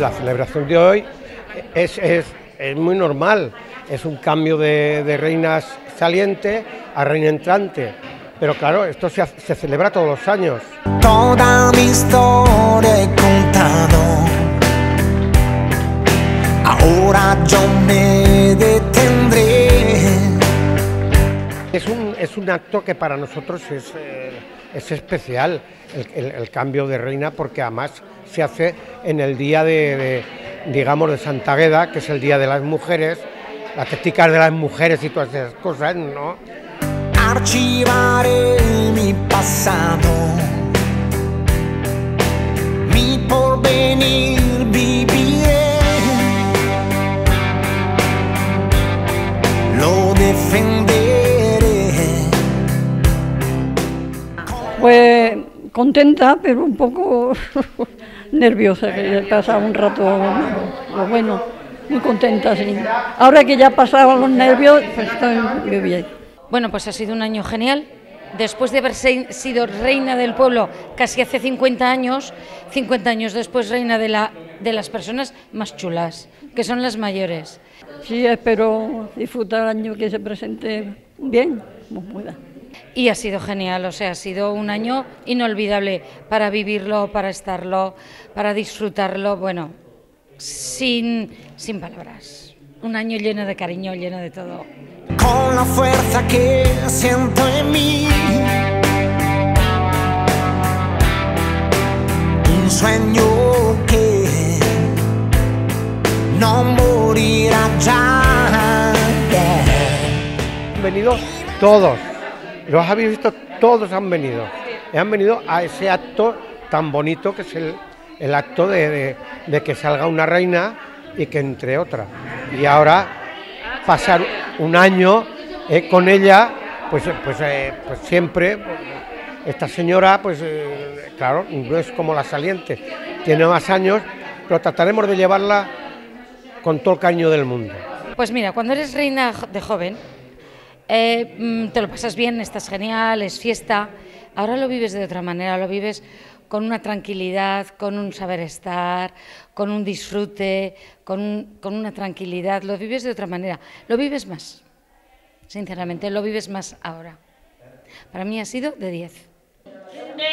la celebración de hoy es muy normal, es un cambio de reina saliente a reina entrante, pero claro, esto se celebra todos los años. Toda mi historia he contado, ahora yo me detendré. Es un acto que para nosotros es especial, el cambio de reina, porque además se hace en el día digamos, de Santa Águeda, que es el día de las mujeres, las testicas de las mujeres y todas esas cosas, ¿no? Archivaré mi pasado, mi porvenir viviré, lo defenderé. Pues contenta, pero un poco nerviosa, que he pasado un rato, bueno, muy contenta, sí. Ahora que ya pasaban los nervios, pues estoy muy bien. Bueno, pues ha sido un año genial. Después de haber sido reina del pueblo casi hace 50 años después reina de las personas más chulas, que son las mayores. Sí, espero disfrutar el año que se presente bien, como pueda. Y ha sido genial, o sea, ha sido un año inolvidable para vivirlo, para estarlo, para disfrutarlo, bueno, sin palabras. Un año lleno de cariño, lleno de todo. Con la fuerza que siento en mí, un sueño que no morirá ya. Han venido todos, los habéis visto, todos han venido. Y han venido a ese acto tan bonito que es el acto de que salga una reina y que entre otra. Y ahora pasar un año con ella, pues siempre, esta señora, claro, no es como la saliente, tiene más años, pero trataremos de llevarla con todo el cariño del mundo. Pues mira, cuando eres reina de joven, te lo pasas bien, estás genial, es fiesta. Ahora lo vives de otra manera, lo vives con una tranquilidad, con un saber estar, con un disfrute, con una tranquilidad, lo vives de otra manera, lo vives más, sinceramente, lo vives más ahora. Para mí ha sido de 10.